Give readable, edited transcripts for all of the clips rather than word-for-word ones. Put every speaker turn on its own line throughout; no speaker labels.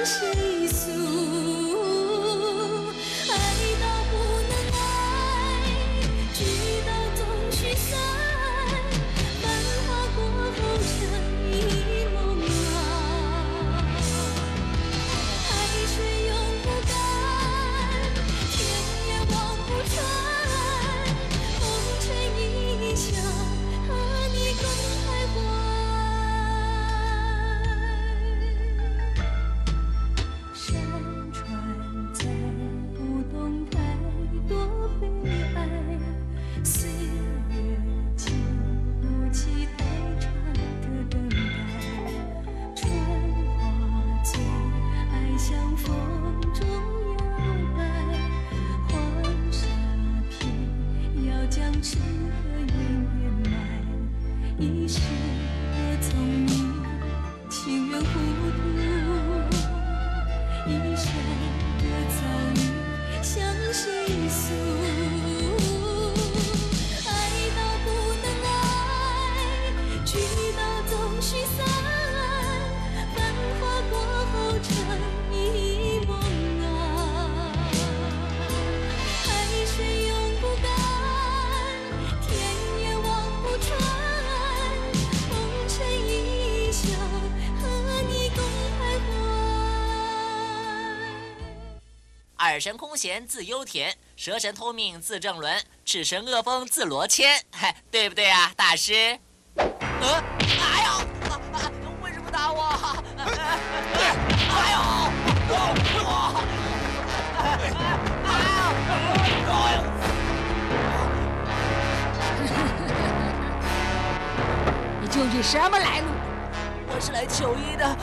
谁诉？爱到不能爱，聚到总须散。繁华过后成一梦啊，海水永不干，天也望不穿。红尘一笑，和你共徘徊。山川载不动太多悲哀，岁月经不起太长的等待。春花醉，爱像风中摇摆，黄沙片要将痴和怨掩埋。一世的聪明，情愿糊涂。一生的遭遇，向谁诉？爱到不能爱，聚到总须散。繁华过后成一梦啊，海水永不干，天也望不穿。红尘一笑，和你共徘徊。
二神空闲自幽田，蛇神偷命自正伦，赤神恶风自罗牵，嗨，对不对啊，大师？哎呦，为什么打我？哎呦，
你究竟什么来路？
我是来求医的。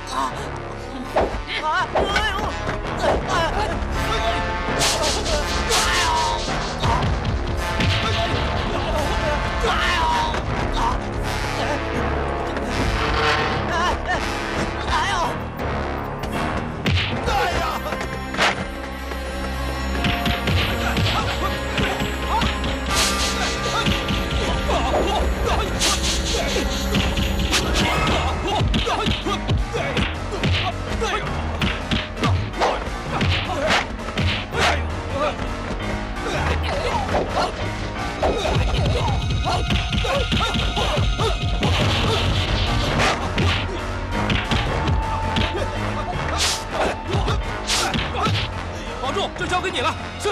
保重，就交给你了。是。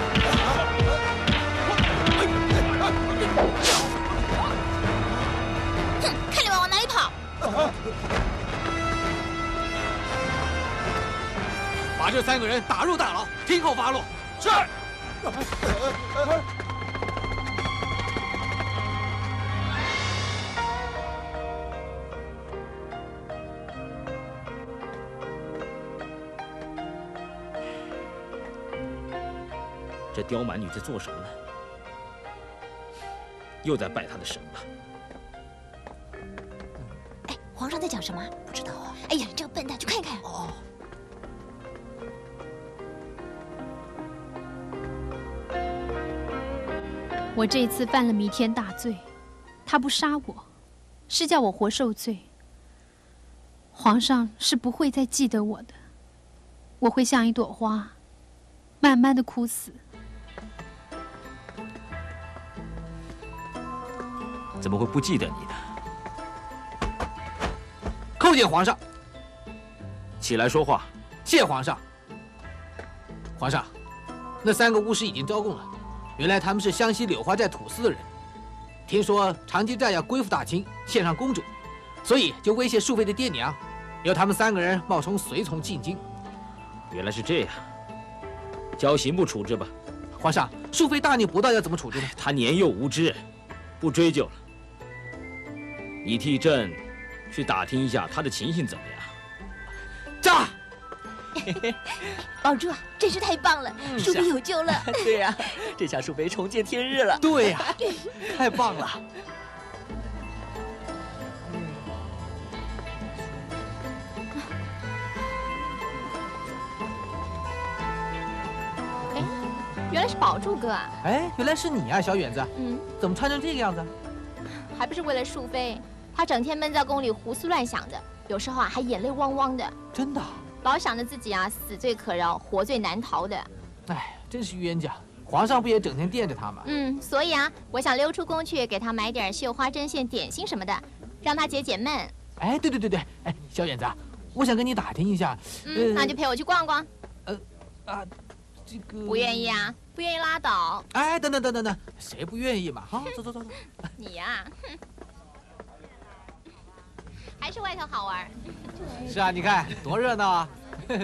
哼，看你们往哪里跑！
把这3个人打入大牢，听候发落。是。
这刁蛮女在做什么呢？又在拜她的神吧？
哎，皇上在讲什么？
不知道啊。
哎呀，这个笨蛋，去看一看。
哦。
我这次犯了弥天大罪，他不杀我，是叫我活受罪。皇上是不会再记得我的，我会像一朵花，慢慢的枯死。
怎么会不记得你呢？
叩见皇上。
起来说话。
谢皇上。皇上，那3个巫师已经招供了，原来他们是湘西柳花寨土司的人，听说长吉寨要归附大清，献上公主，所以就威胁淑妃的爹娘，由他们3个人冒充随从进京。
原来是这样，交刑部处置吧。
皇上，淑妃大逆不道，要怎么处置呢？
她年幼无知，不追究了。你替朕去打听一下她的情形怎么样？
炸！
宝珠啊，真是太棒了，淑妃有救了。
对呀，这下淑妃重见天日了。
对呀，太棒了。
哎，原来是宝柱哥啊！
哎，原来是你啊，小远子。怎么穿成这个样子？
还不是为了淑妃，她整天闷在宫里胡思乱想的，有时候啊还眼泪汪汪的。
真的？
老想着自己啊死罪可饶，活罪难逃的。
哎，真是冤家！皇上不也整天惦着他吗？
所以啊，我想溜出宫去给他买点绣花针线、点心什么的，让他解解闷。
哎，对，哎，小远子，我想跟你打听一下。
那就陪我去逛逛。
这个
不愿意啊？不愿意拉倒。
哎，等，谁不愿意嘛？好，走。
你呀，哼，还是外头好玩。
是啊，你看多热闹啊！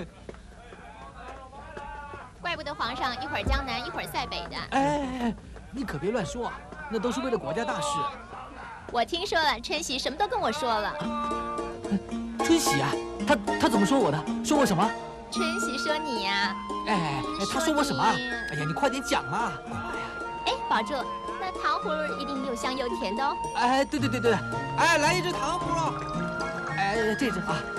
怪不得皇上一会儿江南一会儿塞北的。
哎，你可别乱说啊，那都是为了国家大事。
我听说了，春喜什么都跟我说了。
春喜啊，他怎么说我的？说我什么？
春喜说你呀。
哎，他说我什么？哎呀，你快点讲嘛！快呀！
哎，宝柱，那糖葫芦一定又香又甜的哦。
哎，对，哎，来一只糖葫芦。哎，这只啊。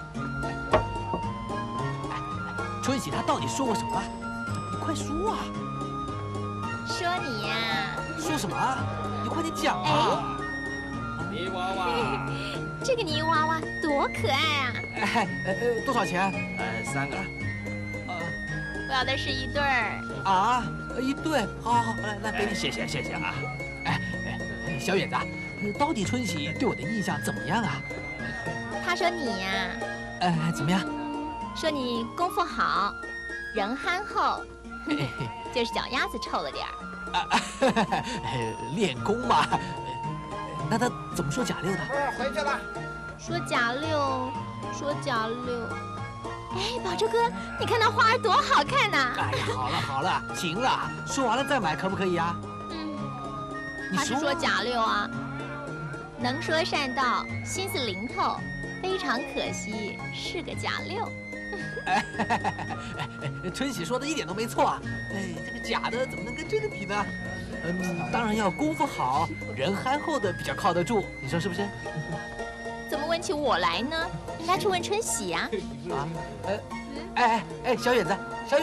春喜他到底说我什么？你快说啊！
说你呀。
说什么？你快点讲啊！
泥娃娃，
这个泥娃娃多可爱啊！
哎，多少钱
3个。
我要的是一对儿。
啊，一对，好，来给你。
谢谢啊！
哎，小远子，到底春喜对我的印象怎么样啊？
他说你呀。
怎么样？
说你功夫好，人憨厚，就是脚丫子臭了点
儿。练功嘛。那他怎么说贾六的？
回去了。
说贾六。哎，宝珠哥，你看那花儿多好看呐！
哎呀，好了，行了，说完了再买可不可以啊？
他是说贾六啊，能说善道，心思灵透，非常可惜是个贾六。
春喜说的一点都没错啊！哎，这个假的怎么能跟真的比呢？当然要功夫好、人憨厚的比较靠得住，你说是不是？
怎么问起我来呢？应该去问春喜呀。
啊，哎，小远子。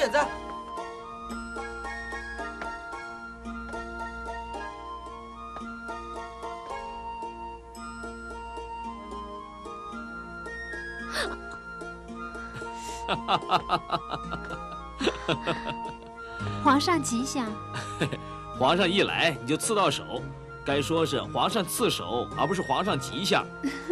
皇上吉祥。
皇上一来你就刺到手，该说是皇上刺手，而不是皇上吉祥。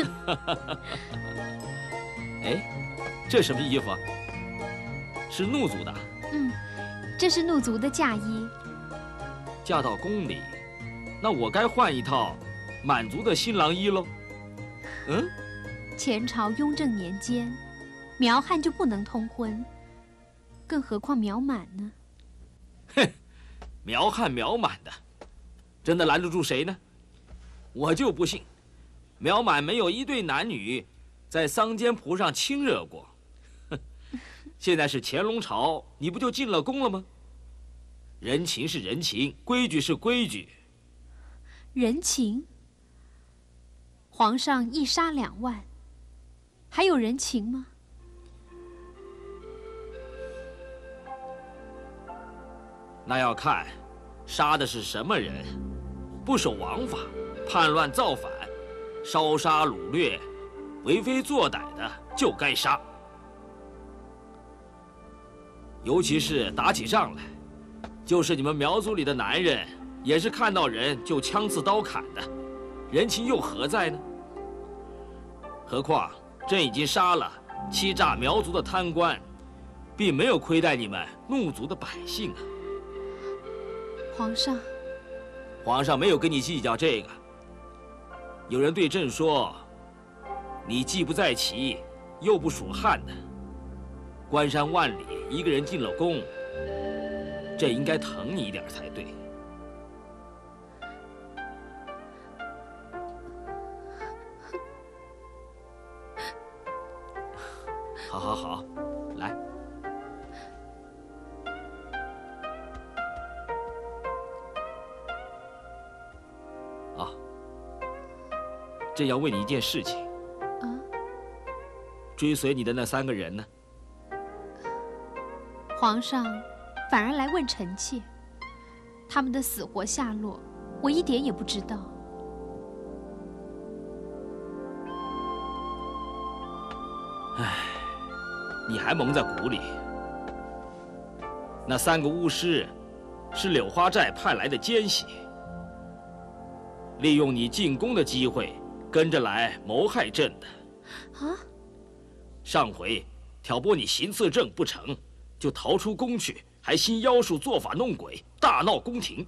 哎，这什么衣服啊？是怒族的。
这是怒族的嫁衣。
嫁到宫里，那我该换一套满族的新郎衣喽。
前朝雍正年间，苗汉就不能通婚，更何况苗满呢？
哼，苗汉苗满的，真的拦得住谁呢？我就不信，苗满没有一对男女在桑间蒲上亲热过。现在是乾隆朝，你不就进了宫了吗？人情是人情，规矩是规矩。
人情？皇上一杀2万，还有人情吗？
那要看杀的是什么人，不守王法、叛乱造反、烧杀掳掠、为非作歹的就该杀。尤其是打起仗来，就是你们苗族里的男人，也是看到人就枪刺刀砍的，人情又何在呢？何况朕已经杀了欺诈苗族的贪官，并没有亏待你们怒族的百姓啊。
皇
上没有跟你计较这个。有人对朕说，你既不在齐，又不属汉的，关山万里，一个人进了宫，朕应该疼你一点才对。好，来。朕要问你一件事情。追随你的那3个人呢？
皇上反而来问臣妾，他们的死活下落，我一点也不知道。
唉， 你还蒙在鼓里。那3个巫师是柳花寨派来的奸细，利用你进宫的机会跟着来谋害朕的。
啊！
上回挑拨你行刺朕不成，就逃出宫去，还兴妖术做法弄鬼，大闹宫廷。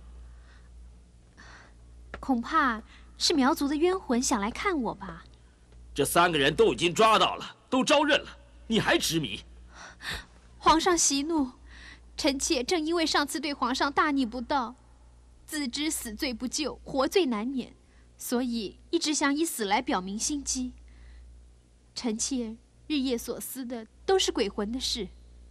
恐怕是苗族的冤魂想来看我吧。
这3个人都已经抓到了，都招认了，你还执迷？
皇上息怒，臣妾正因为上次对皇上大逆不道，自知死罪不救，活罪难免，所以一直想以死来表明心机。臣妾日夜所思的都是鬼魂的事。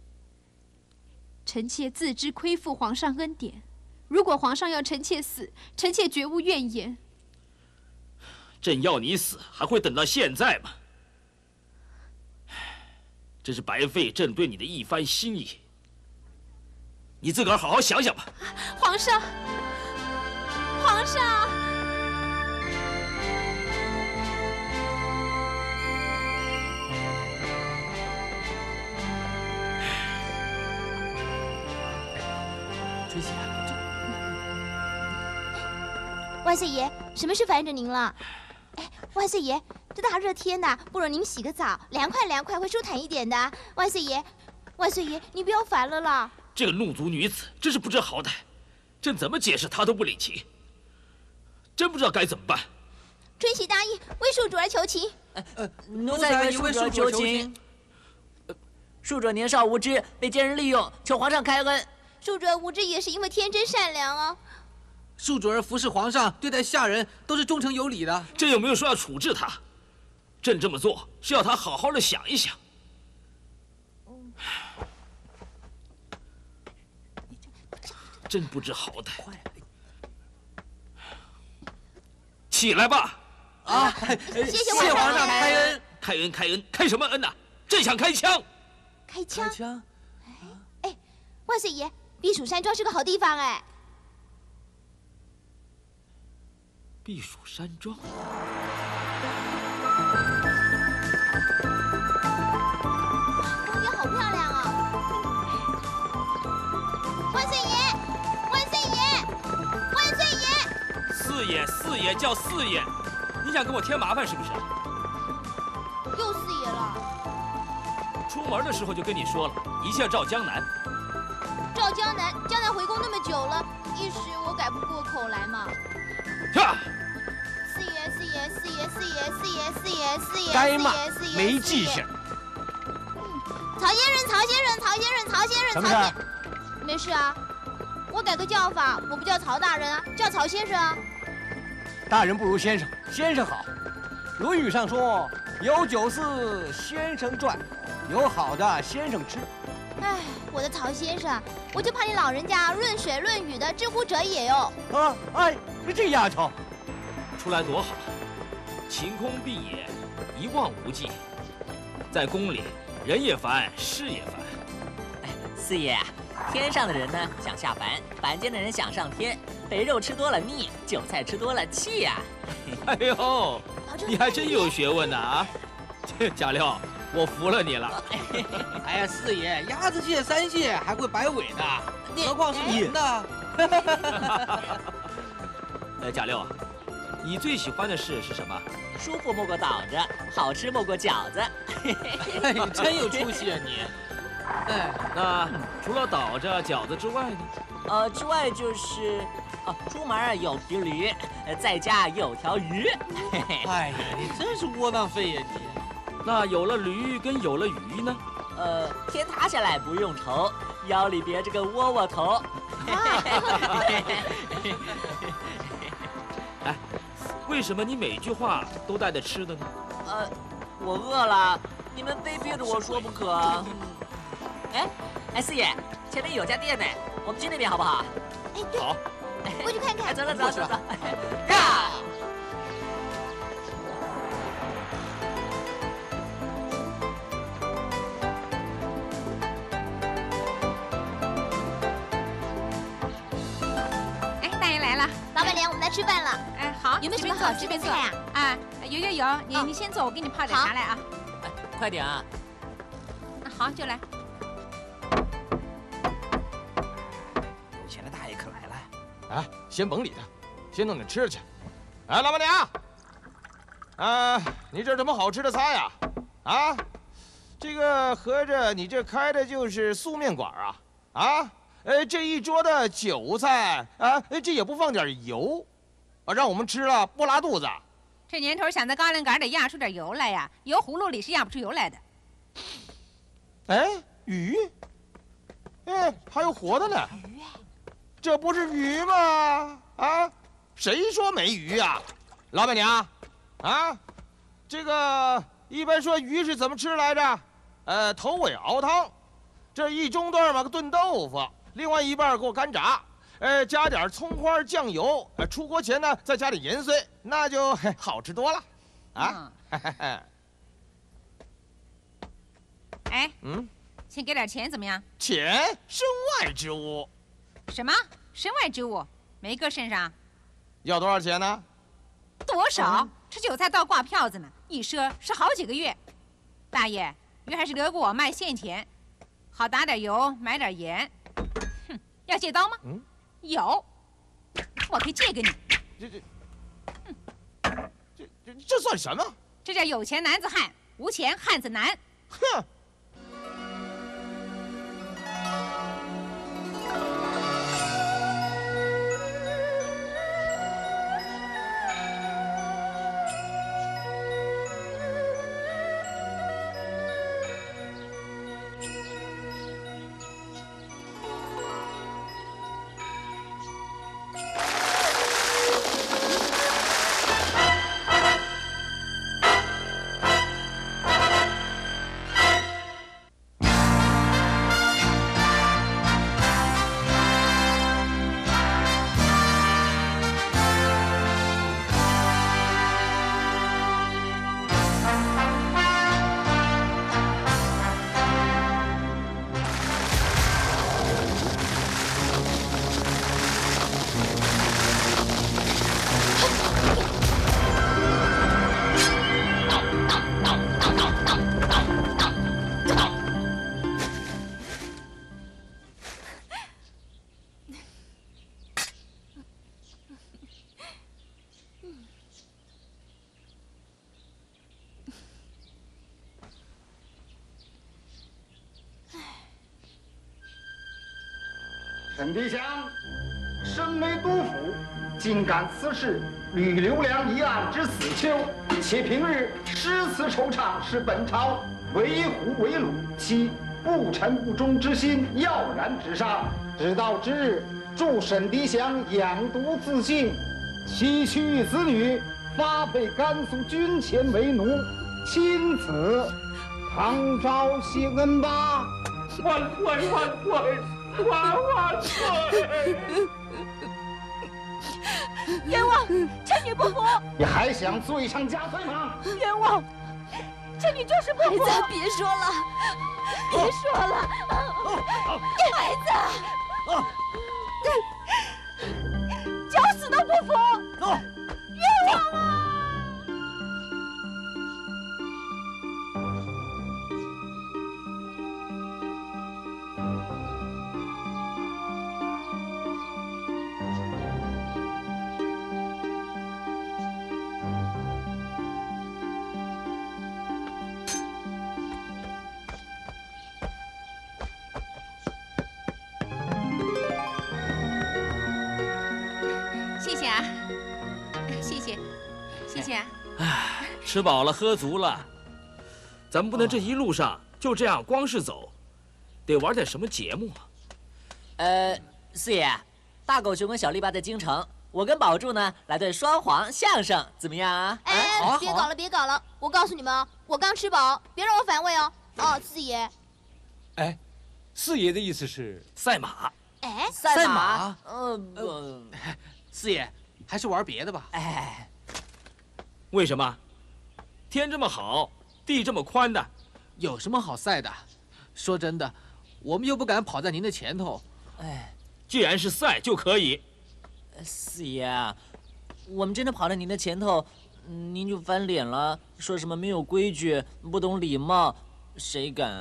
臣妾自知亏负皇上恩典，如果皇上要臣妾死，臣妾绝无怨言。
朕要你死，还会等到现在吗？真是白费朕对你的一番心意。你自个儿好好想想吧。
皇上，皇上！
春喜啊，
万岁爷，什么事烦着您了？哎，万岁爷，这大热天的，不如您洗个澡，凉快凉快，会舒坦一点的。万岁爷，万岁爷，你不要烦了啦。
这个怒族女子真是不知好歹，朕怎么解释她都不领情，真不知道该怎么办。
春喜大义，为庶主而求情。
奴才为庶主求情。庶主年少无知，被奸人利用，求皇上开恩。
庶主无知也是因为天真善良啊。
庶主儿服侍皇上，对待下人都是忠诚有礼的。
朕有没有说要处置他？朕这么做是要他好好的想一想。真不知好歹。起来吧！
啊，
谢
谢皇上开恩。
开恩开恩，开什么恩呐？朕想开枪。
开枪？
开枪？
哎，万岁爷，避暑山庄是个好地方哎。
避暑山庄。
公园好漂亮啊！万岁爷，万岁爷，万岁爷！
四爷，四爷叫四爷，你想跟我添麻烦是不是？
又四爷了。
出门的时候就跟你说了，一切照江南。
照江南，江南回宫那么久了，一时我改不过口来嘛。
呀！
四爷，四爷，四爷，四爷，四爷，四爷，四爷，
该骂，没记性。
曹先生，曹先生，曹先生，曹先生，
什么事？
没事啊，我改个叫法，我不叫曹大人啊，叫曹先生啊。
大人不如先生，先生好。《论语》上说：“有酒肆，先生馔；有好的，先生吃。”
哎，我的曹先生，我就怕你老人家论水论语的，知乎者也哟。
啊，哎，这丫头，
出来多好，晴空碧野，一望无际。在宫里，人也烦，事也烦。
四爷，天上的人呢想下凡，凡间的人想上天。肥肉吃多了腻，韭菜吃多了气呀。
哎呦，你还真有学问呢啊！贾六，我服了你了。
哎呀，四爷，鸭子蟹、三蟹还会摆尾呢，何况是您呢？
贾六，你最喜欢的事是什么？
舒服莫过倒着，好吃莫过饺子。
哎，真有出息啊你！
哎，那除了倒着饺子之外呢？
之外就是出门有匹驴，在家有条鱼。
哎呀，你真是窝囊废呀你！
那有了驴跟有了鱼呢？
天塌下来不用愁，腰里别着个窝窝头。
哎，为什么你每句话都带着吃的呢？
我饿了，你们非逼着我说不可。哎，四爷，前面有家店呢，我们去那边好不好？
哎，对，
好，
过去看看。
走走走走走，呀！
哎，大爷来了，
老板娘，我们来吃饭了。
哎，好，
有没有什么好吃的菜啊？
啊，有，你先坐，我给你泡点茶来啊。
快点啊！
好，就来。
有钱的大爷可来了。哎，先甭理他，先弄点吃的去。哎，老板娘，你这什么好吃的菜呀？啊，这个合着你这开的就是素面馆啊？啊，这一桌的韭菜啊，这也不放点油，啊，让我们吃了不拉肚子。
这年头想在高粱杆得压出点油来呀，油葫芦里是压不出油来的。
哎，鱼，哎，还有活的呢。鱼，这不是鱼吗？啊，谁说没鱼呀？老板娘，啊，这个一般说鱼是怎么吃来着？头尾熬汤，这一中段嘛炖豆腐，另外一半给我干炸。加点葱花酱油，出锅前呢再加点盐碎，那就好吃多了，啊！
哎，先给点钱怎么样？
钱，身外之物。
什么？身外之物？没搁身上？
要多少钱呢？
多少？吃韭菜倒挂票子呢，一赊是好几个月。大爷，鱼还是留给我卖现钱，好打点油，买点盐。哼，要借刀吗？有，我可以借给你。
这算什么？
这叫有钱男子汉，无钱汉子难。
哼！
沈迪祥身为督府，竟感此事吕留良一案之死囚，且平日诗词惆怅，使本朝为虎为虏，其不臣不忠之心耀然纸上。直到之日，助沈迪祥养毒自尽，其须臾子女发配甘肃军前为奴，钦此唐昭谢恩吧。
万岁万岁！万岁！
冤枉，臣女不服！
你还想罪上加罪吗？
冤枉，臣女就是不服！孩子，别说了，别说了，孩子，叫死都不服！冤枉啊！
吃饱了喝足了，咱们不能这一路上就这样光是走，得玩点什么节目啊。
四爷，大狗熊跟小篱笆在京城，我跟宝柱呢来对双簧相声，怎么样啊？
哎，别搞了，别搞了！我告诉你们，我刚吃饱，别让我反胃哦。哦，四爷。
哎，四爷的意思是
赛马。
哎，
赛马？
四爷，还是玩别的吧。
哎，
为什么？天这么好，地这么宽的，
有什么好赛的？说真的，我们又不敢跑在您的前头。
哎，
既然是赛就可以。
四爷啊，我们真的跑在您的前头，您就翻脸了，说什么没有规矩、不懂礼貌，谁敢啊？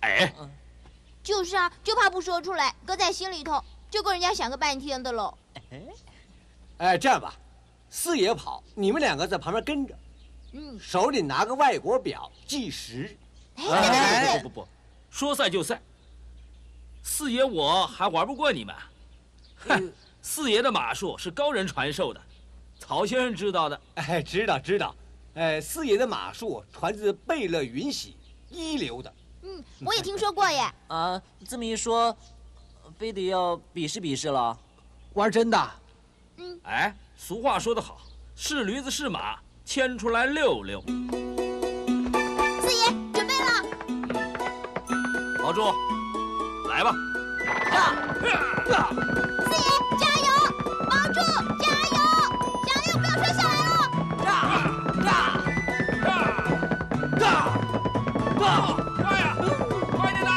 哎，
就是啊，就怕不说出来，搁在心里头，就跟人家想个半天的喽。
哎，这样吧，四爷跑，你们2个在旁边跟着，手里拿个外国表计时。
对，
不，说赛就赛。四爷我还玩不过你们。哼，四爷的马术是高人传授的，曹先生知道的。
哎，知道。四爷的马术传自贝勒云喜，一流的。
我也听说过耶。
啊，这么一说，非得要比试了。
玩真的？
哎，俗话说得好，是驴子是马，牵出来溜溜。
四爷，准备了。
保住，来吧。
四爷，加油！保住，加油！加油，不要摔下来了。
快呀，快点的！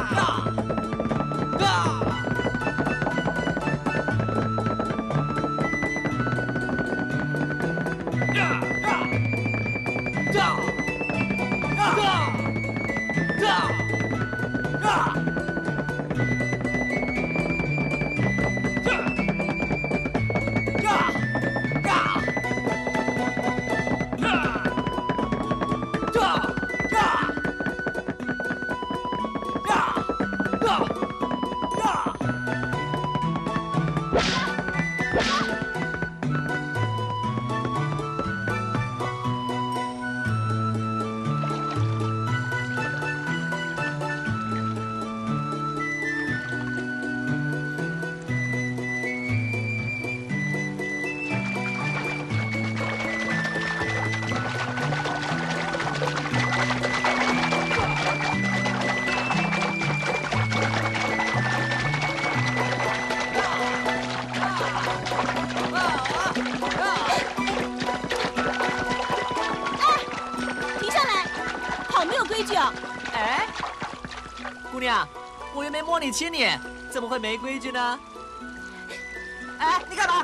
姑娘，我又没摸你亲你，怎么会没规矩呢？哎，你干嘛？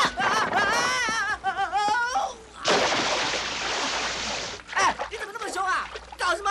哎，你怎么那么凶啊？搞什么？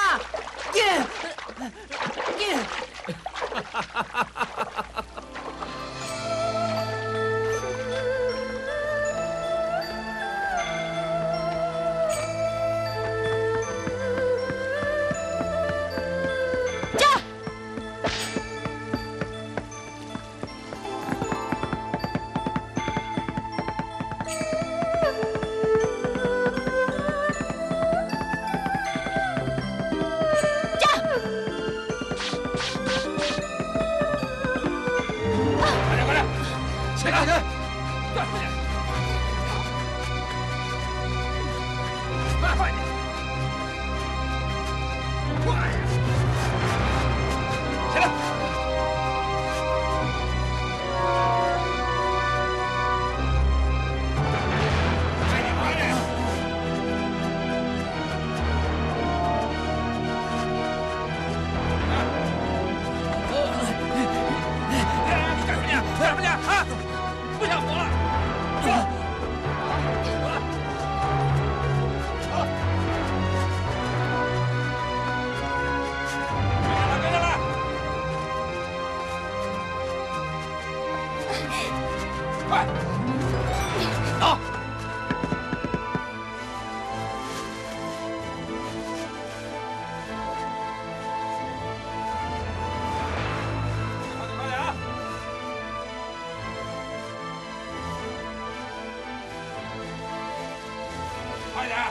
快点！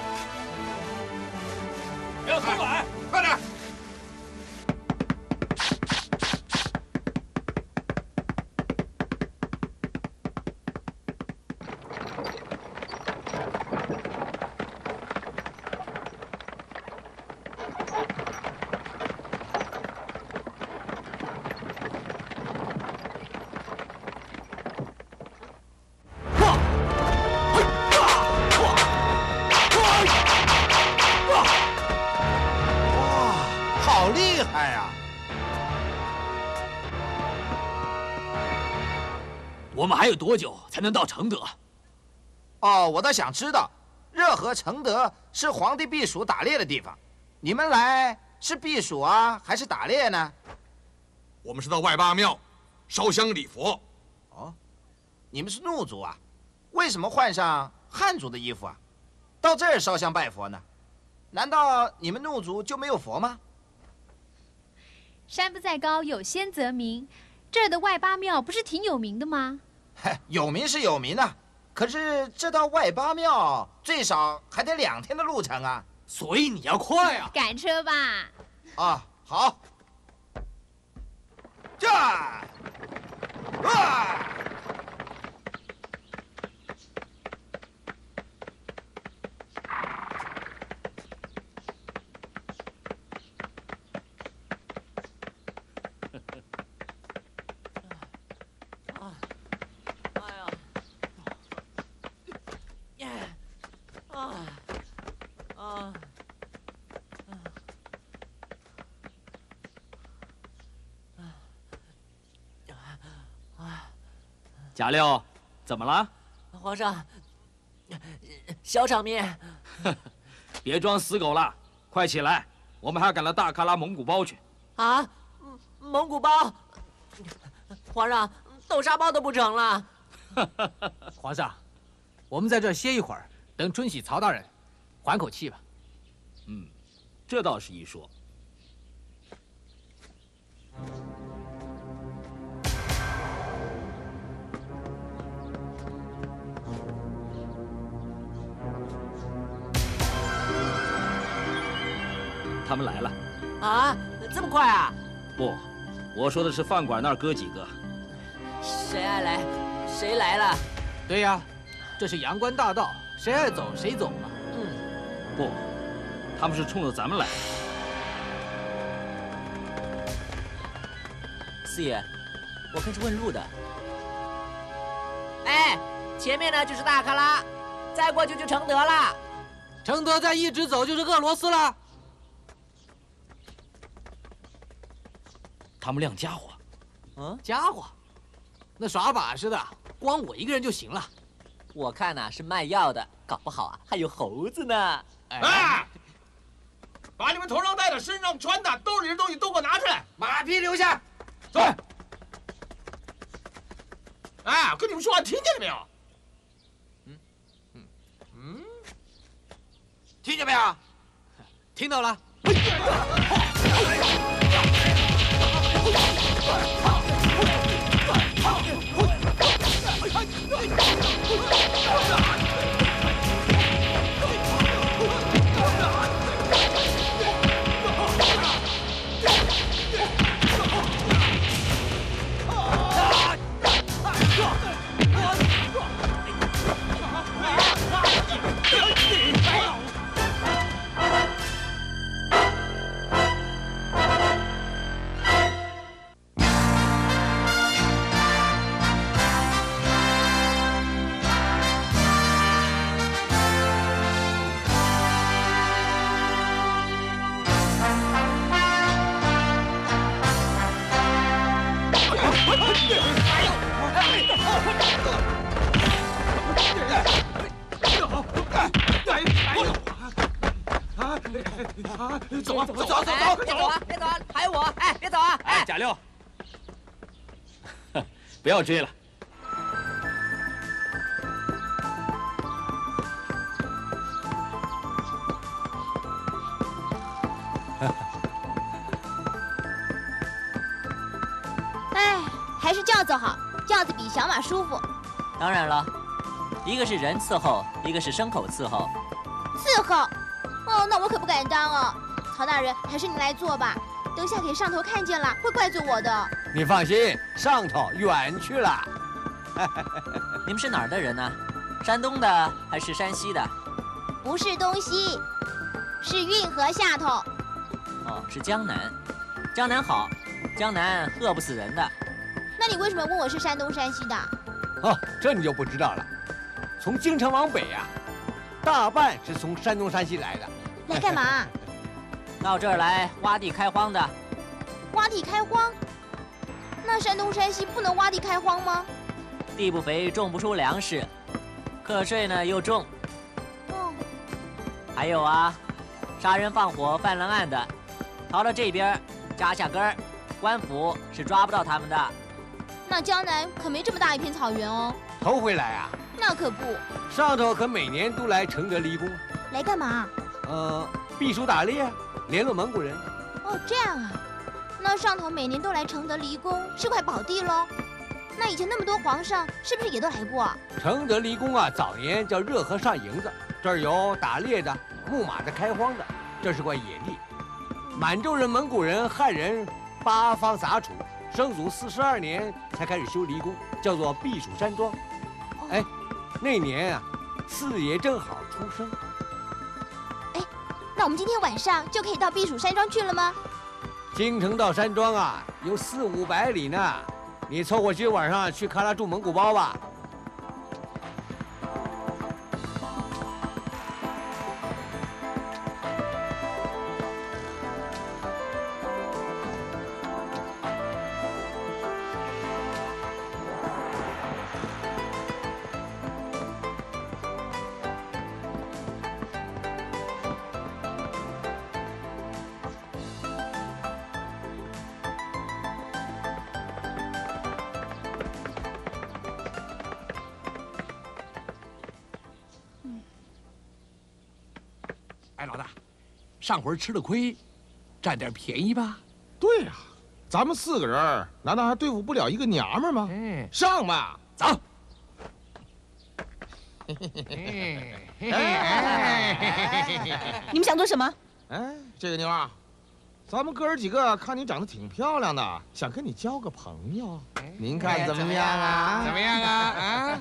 不要偷懒，快点！
我们还有多久才能到承德？
哦，我倒想知道，热河承德是皇帝避暑打猎的地方，你们来
是避暑啊，还是打猎呢？
我们是到外八庙烧香礼佛。
哦，你们是怒族啊？为什么换上汉族的衣服啊？到这儿烧香拜佛呢？难道你们怒族就没有佛吗？
山不在高，有仙则名。这儿的外八庙不是挺有名的吗？
有名是有名的，可是这到外八庙最少还得2天的路程啊。
所以你要快啊！
赶车吧。
啊，好。这，啊！
贾六，怎么了？
皇上，小场面。
别装死狗了，快起来，我们还要赶到大喀拉蒙古包去。
啊，蒙古包！皇上，豆沙包都不成了。
皇上，我们在这儿歇一会儿，等春喜曹大人，缓口气吧。
嗯，这倒是一说。他们来了。
啊，这么快啊？
不，我说的是饭馆那儿哥几个。
谁爱来，谁来了。
对呀，这是阳关大道，谁爱走谁走嘛。
不，他们是冲着咱们来的。
四爷，我看是问路的。哎，前面呢就是大喀拉，再过去就承德了。
承德再一直走就是俄罗斯了。
他们亮家伙。
家伙？那耍把式的，光我一个人就行了。
我看呐是卖药的，搞不好啊还有猴子呢。
哎，把你们头上戴的、身上穿的、兜里的东西都给我拿出来，
马匹留下。
走。哎，我跟你们说话听见了没有？
听见没有？
听到了。
走啊，走走走走，别走啊，别走啊，还有我，哎，别走啊，哎，
贾六，不要追了。
哎，还是轿子好，轿子比小马舒服。
当然了，一个是人伺候，一个是牲口伺候。
伺候？哦，那我可不敢当哦。曹大人，还是你来做吧，等下给上头看见了，会怪罪我的。
你放心，上头远去了。
你们是哪儿的人呢？山东的还是山西的？
不是东西，是运河下头。
哦，是江南。江南好，江南饿不死人的。
那你为什么问我是山东山西的？
哦，这你就不知道了。从京城往北啊，大半是从山东山西来的。
来干嘛？
到这儿来挖地开荒的。
挖地开荒？那山东山西不能挖地开荒吗？
地不肥，种不出粮食，课税呢又重。
哦。
还有啊，杀人放火、犯了案的， 逃到这边，扎下根儿，官府是抓不到他们的。
那江南可没这么大一片草原哦。
头回来啊？
那可不。
上头可每年都来承德离宫。
来干嘛？
避暑打猎，联络蒙古人。
哦，这样啊。那上头每年都来承德离宫，是块宝地喽。那以前那么多皇上，是不是也都来过？
承德离宫啊，早年叫热河上营子，这儿有打猎的、牧马的、开荒的，这是块野地。满洲人、蒙古人、汉人八方杂处，生祖42年才开始修离宫，叫做避暑山庄。哎，那年啊，四爷正好出生。
哎，那我们今天晚上就可以到避暑山庄去了吗？
京城到山庄啊，有400-500里呢。你凑合今晚上去喀拉住蒙古包吧。
哎，老大，上回吃了亏，占点便宜吧？
对呀，咱们4个人难道还对付不了一个娘们吗？上吧，
走。
你们想做什么？
哎，这个妞啊，咱们哥儿几个看你长得挺漂亮的，想跟你交个朋友，您看怎么样啊？
怎么样啊？啊？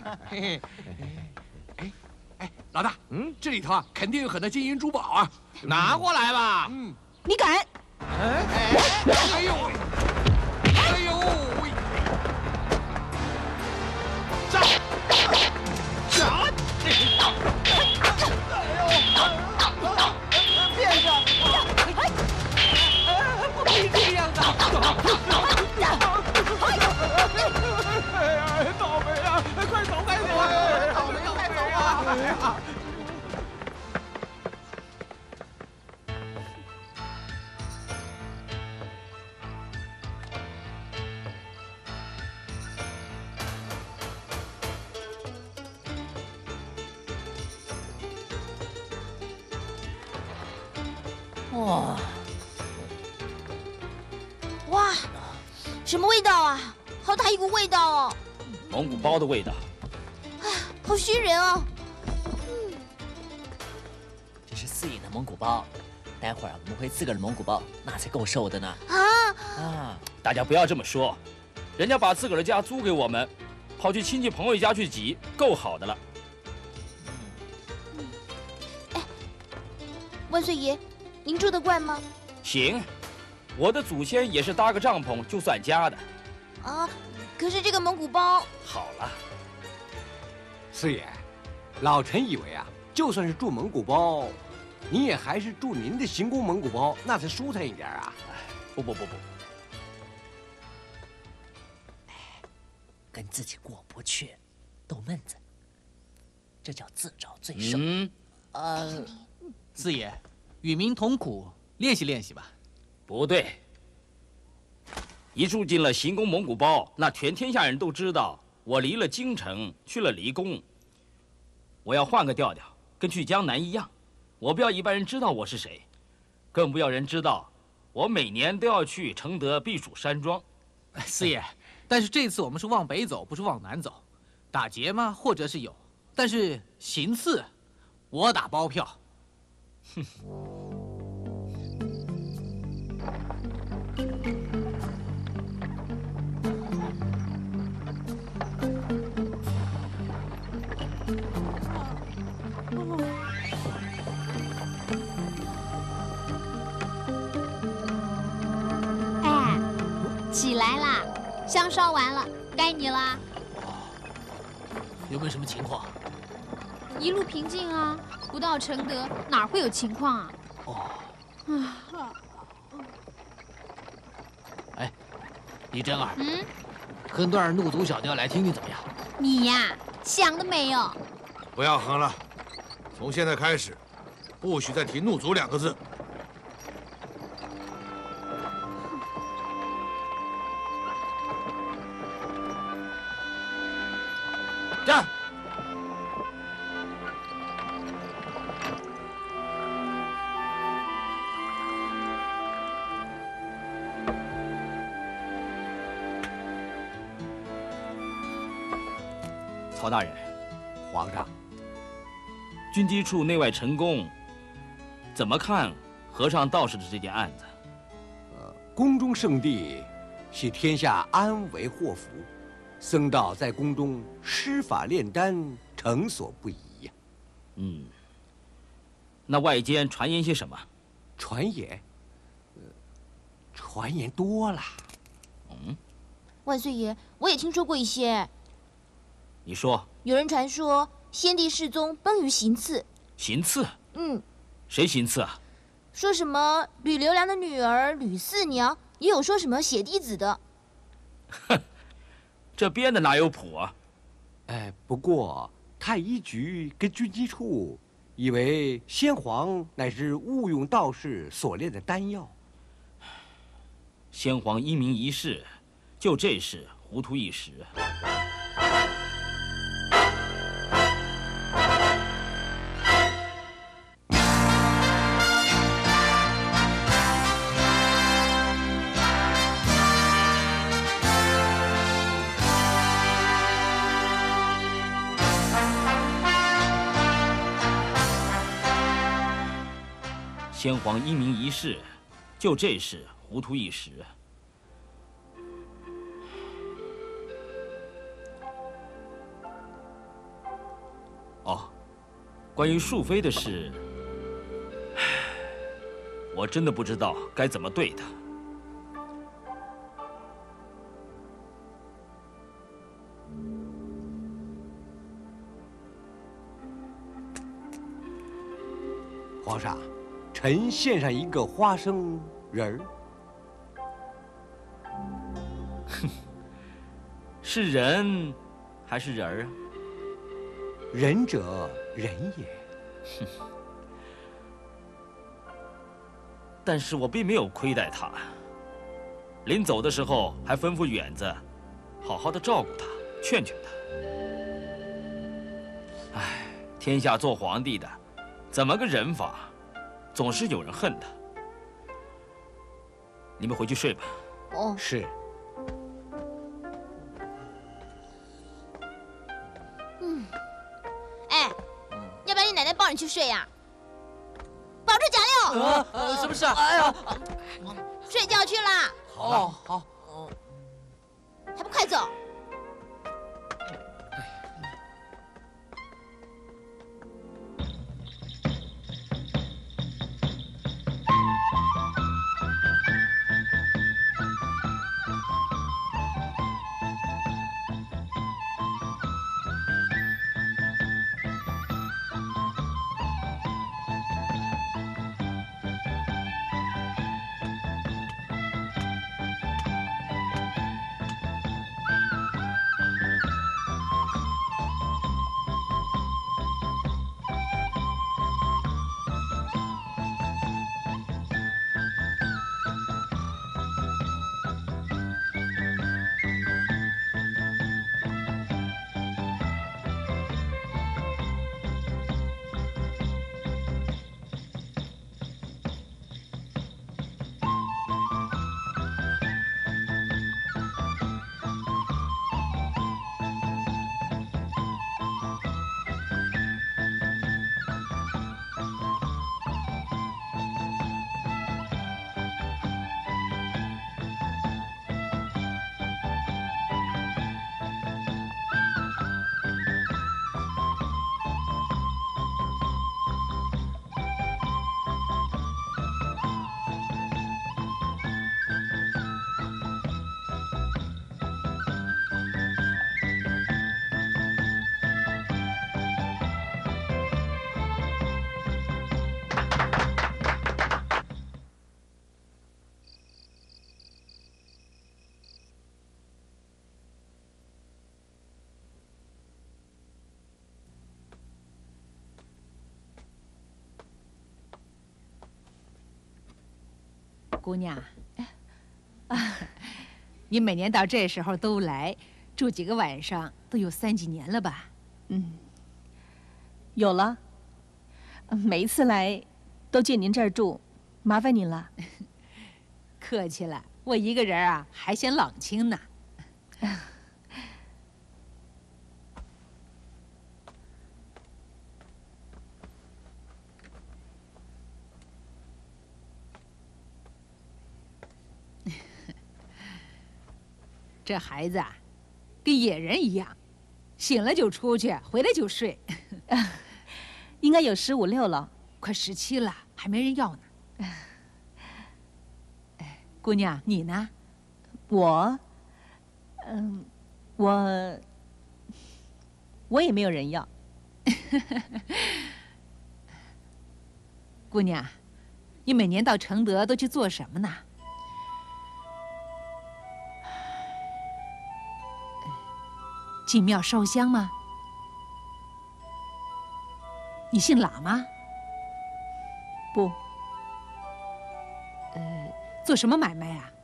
哎，老大，这里头啊，肯定有很多金银珠宝啊，
拿过来吧。
你敢？
哎呦！哎呦！
上！
上！
变上！不可以这个样子！
哎呀，倒霉啊！快走，快走！倒霉，快走啊！
哇，什么味道啊？好大一股味道哦！
蒙古包的味道。
哎，好熏人哦。
这是4爷的蒙古包，待会儿我们会自个儿的蒙古包，那才够受的呢。
大家不要这么说，人家把自个儿的家租给我们，跑去亲戚朋友家去挤，够好的了。
哎，万岁爷，您住得惯吗？
行，我的祖先也是搭个帐篷就算家的。
啊，可是这个蒙古包……
好了，
四爷，老臣以为啊，就算是住蒙古包，你也还是住您的行宫蒙古包，那才舒坦一点啊。
不，
跟自己过不去，逗闷子，这叫自找罪受。
四爷，与民同苦，练习练习吧。
不对，一住进了行宫蒙古包，那全天下人都知道我离了京城，去了离宫。我要换个调调，跟去江南一样。我不要一般人知道我是谁，更不要人知道我每年都要去承德避暑山庄。
四爷，但是这次我们是往北走，不是往南走。打劫嘛，或者是有，但是行刺，我打包票。哼。
起来啦，香烧完了，该你啦。
有没有什么情况？
一路平静啊，不到承德哪会有情况啊？
哎，李真儿，哼段怒族小调来听听怎么样？
你呀，想得美哦！
不要哼了，从现在开始，不许再提怒族2个字。
站！
曹大人，
皇上，
军机处内外陈宫怎么看和尚道士的这件案子？
宫中圣地，系天下安为祸福。僧道在宫中施法炼丹，成所不宜呀。
那外间传言些什么？
传言，传言多了。
万岁爷，我也听说过一些。
你说。
有人传说先帝世宗崩于行刺。
行刺？
嗯。
谁行刺啊？
说什么吕留良的女儿吕四娘，也有说什么血滴子的。
哼，这编的哪有谱啊？
不过太医局跟军机处以为先皇乃是误用道士所炼的丹药。
先皇英明一世，就这事糊涂一时。先皇英明一世，就这事糊涂一时。哦，关于淑妃的事，我真的不知道该怎么对她。
皇上，臣献上一个花生仁儿。
哼，是人还是人儿啊？
仁者仁也。
哼，但是我并没有亏待他。临走的时候还吩咐远子，好好的照顾他，劝劝他。唉，天下做皇帝的，怎么个忍法？总是有人恨他。你们回去睡吧。
哦，
是。
哎，要不要你奶奶抱你去睡呀？保住贾六。
什么事啊？哎呀，
睡觉去啦。
好。
还不快走！
姑娘，你每年到这时候都来，住几个晚上，都有3几年了吧？
有了。每一次来，都借您这儿住，麻烦您了。
客气了，我一个人啊，还嫌冷清呢。这孩子啊，跟野人一样，醒了就出去，回来就睡。
应该有15、16了，
快17了，还没人要呢。姑娘，你呢？
我也没有人要。
姑娘，你每年到承德都去做什么呢？进庙烧香吗？你姓喇吗？
不。
做什么买卖啊？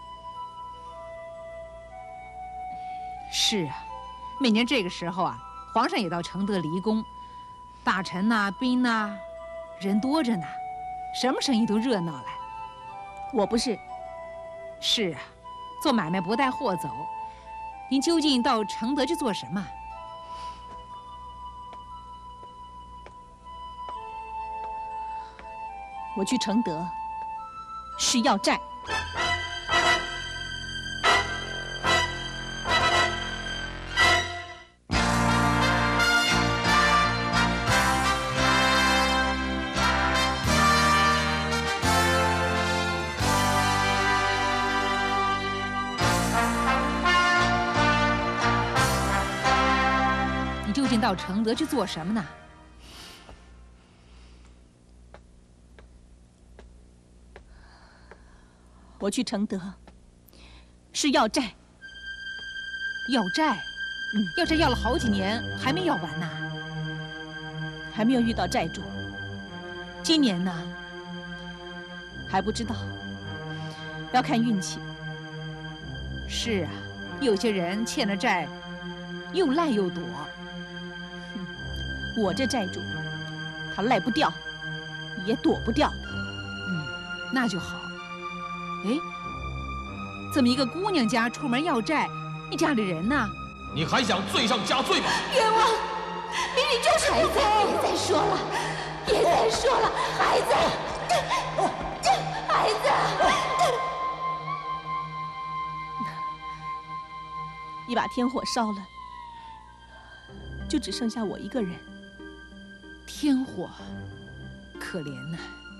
是啊，每年这个时候啊，皇上也到承德离宫，大臣呐、兵呐，人多着呢，什么生意都热闹来。
我不是。
是啊，做买卖不带货走。您究竟到承德去做什么？
我去承德是要债。
你究竟到承德去做什么呢？
我去承德是要债。
要债？要债要了好几年，还没要完呢。
还没有遇到债主。
今年呢？
还不知道，要看运气。
是啊，有些人欠了债，又赖又躲。
我这债主，他赖不掉，也躲不掉的。
那就好。哎，这么一个姑娘家出门要债，你家里人呢？
你还想罪上加罪吗？
冤枉！明明就是孩子，别再说了，别再说了，孩子，孩子。
一把天火烧了，就只剩下我一个人。
天火，可怜呐。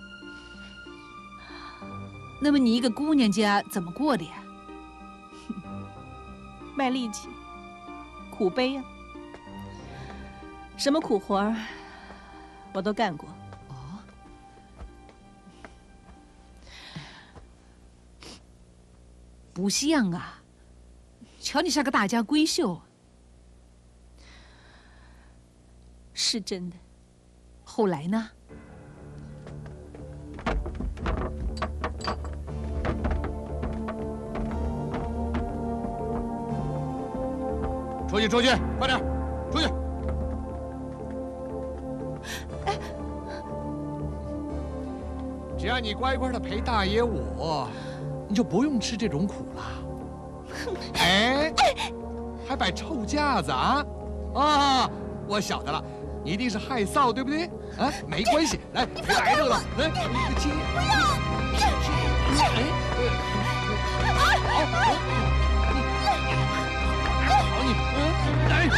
那么你一个姑娘家怎么过的呀？
卖力气，苦悲呀。什么苦活儿，我都干过。
哦，不像啊！瞧你像个大家闺秀。
是真的。
后来呢？
出去，出去，快点，出去！
只要你乖乖的陪大爷我，你就不用吃这种苦了。哎，还摆臭架子啊！啊，我晓得了，你一定是害臊，对不对？啊，没关系，来陪大爷热闹，来，接。不要！好你，来。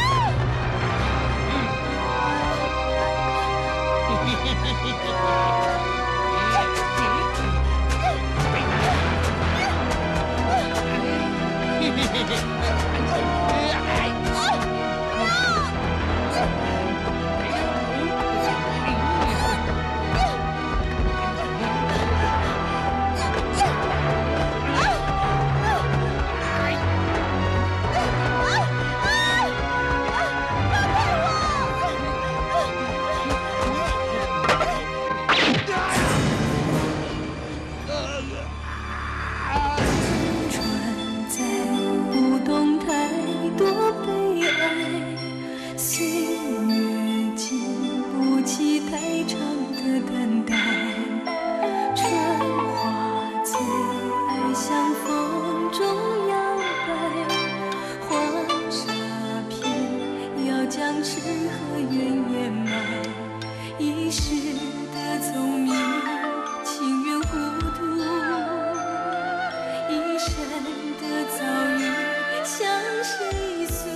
船在不动将痴和怨掩埋，一时的聪明情愿糊涂，一生的遭遇向谁诉？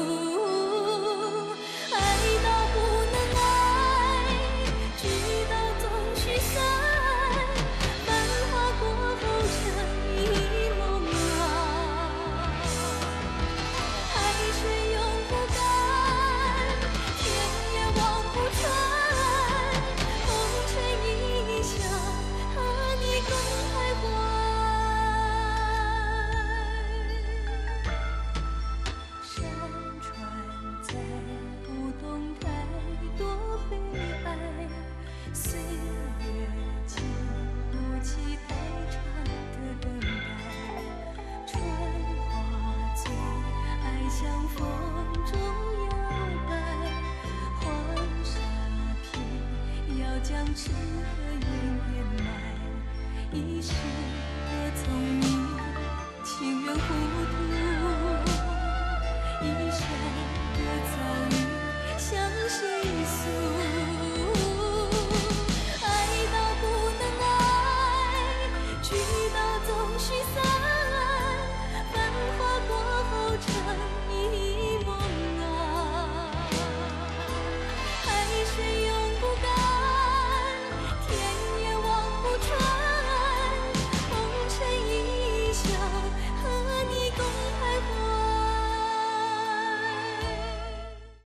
爱到不能爱，知道总须散，繁华过后成一梦啊。海水永不干，天也望不穿，风吹一笑，和你共徘徊。山川再不懂太多悲哀，岁月经不起太长的等待。春花醉，爱像风中摇摆，黄沙片要将痴和怨掩埋，一时的聪明情愿糊涂，一生的遭遇向谁诉？